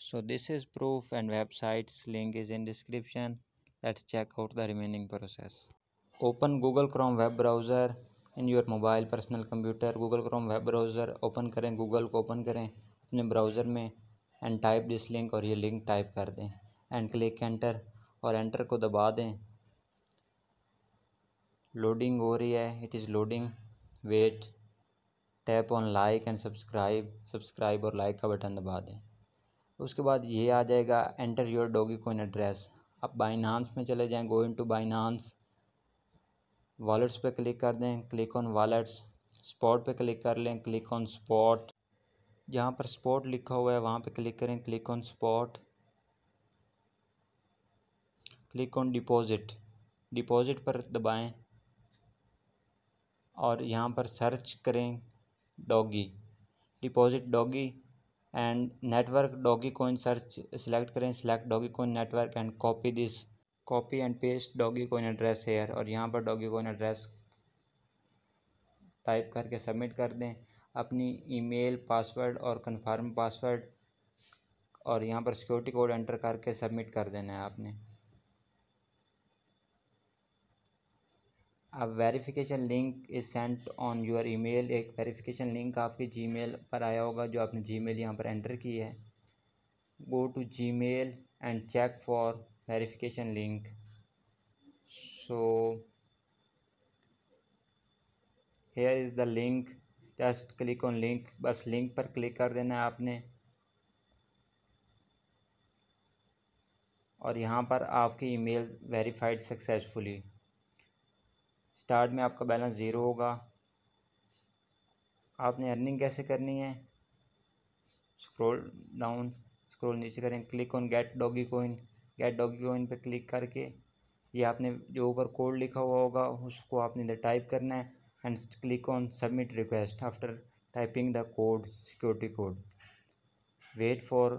So this is proof and website's link is in description. Let's check out the remaining process. Open Google Chrome web browser in your mobile personal computer. Google Chrome web browser open करें, Google को open करें अपने browser में and type this link, और ये link type कर दें and click enter, और एंटर को दबा दें। लोडिंग हो रही है, it is loading, wait. Tap on like and subscribe और लाइक का बटन दबा दें। उसके बाद ये आ जाएगा enter your Dogecoin address. अब बाइनांस में चले जाएं, गो इनटू बाइनांस, वॉलेट्स पे क्लिक कर दें, क्लिक ऑन वॉलेट्स। स्पॉट पे क्लिक कर लें, क्लिक ऑन स्पॉट। जहाँ पर स्पॉट लिखा हुआ है वहाँ पे क्लिक करें, click on spot. Click on deposit, deposit पर दबाएं और यहाँ पर सर्च करें Doge, deposit Doge and network Dogecoin search select करें, select Dogecoin network and copy this, copy and paste Dogecoin address here, और यहाँ पर डॉगी कॉइन एड्रेस टाइप करके सबमिट कर दें। अपनी ईमेल, पासवर्ड और कंफर्म पासवर्ड, और यहाँ पर सिक्योरिटी कोड एंटर करके सबमिट कर देना है आपने। अब verification link is sent on your email, एक वेरिफिकेशन लिंक आपके जीमेल पर आया होगा जो आपने जीमेल यहाँ पर एंटर की है। Go to Gmail and check for verification link. So here is the link, just click on link, बस लिंक पर क्लिक कर देना है आपने, और यहाँ पर आपकी ईमेल वेरीफाइड सक्सेसफुली। स्टार्ट में आपका बैलेंस 0 होगा। आपने अर्निंग कैसे करनी है, स्क्रॉल डाउन, स्क्रॉल नीचे करें, click on get doggy coin, get doggy coin पे क्लिक करके ये आपने जो ऊपर कोड लिखा हुआ होगा उसको आपने इधर टाइप करना है and click on submit request. After typing the code, security code, wait for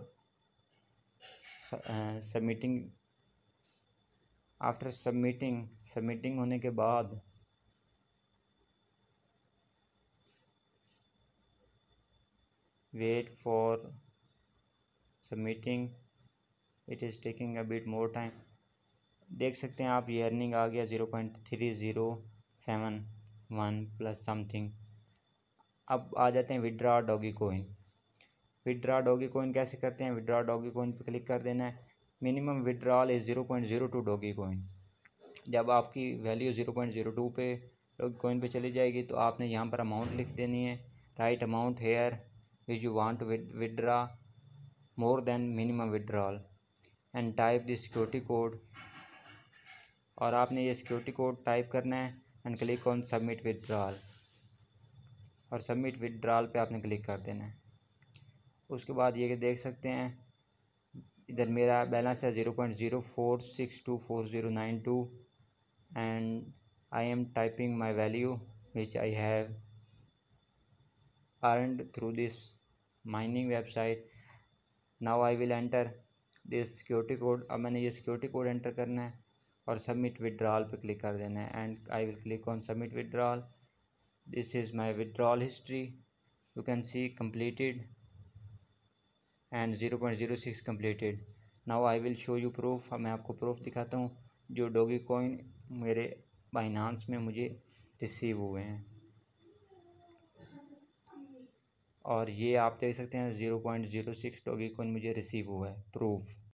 submitting. After submitting होने के बाद wait for submitting, it is taking a bit more time. देख सकते हैं आप ये अर्निंग आ गया 0.3071 प्लस समथिंग। अब आ जाते हैं withdraw doggy coin. Withdraw doggy coin कैसे करते हैं, विड्रॉ डॉगी कॉइन पर क्लिक कर देना है। Minimum withdrawal is 0.02 doggy coin. जब आपकी वैल्यू 0.02 पे डॉगी कॉइन पे चली जाएगी तो आपने यहाँ पर अमाउंट लिख देनी है, write amount here which you want to withdraw more than minimum withdrawal and type the security code, और आपने ये सिक्योरिटी कोड टाइप करना है and click on submit withdrawal, और सबमिट विड्रॉल पे आपने क्लिक कर देना है। उसके बाद ये देख सकते हैं इधर मेरा बैलेंस है 0.04624092 and I am typing my value which I have earned through this mining website. Now I will enter this security code. अब मैंने ये सिक्योरिटी कोड एंटर करना है और सबमिट विड्रॉल पे क्लिक कर देना है and I will click on submit withdrawal. This is my withdrawal history, you can see completed and 0.06 completed। Now I will show you proof. अब मैं आपको प्रूफ दिखाता हूँ जो डॉगी कॉइन मेरे बाइनांस में मुझे रिसीव हुए हैं, और ये आप देख सकते हैं 0.06 डॉगी कॉइन मुझे रिसीव हुआ है, प्रूफ।